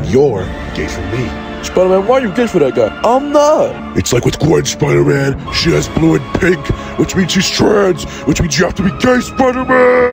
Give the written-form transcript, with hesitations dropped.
you're gay for me. Spider-Man, why are you gay for that guy? I'm not. It's like with Gwen Spider-Man. She has blue and pink, which means she's trans, which means you have to be gay, Spider-Man!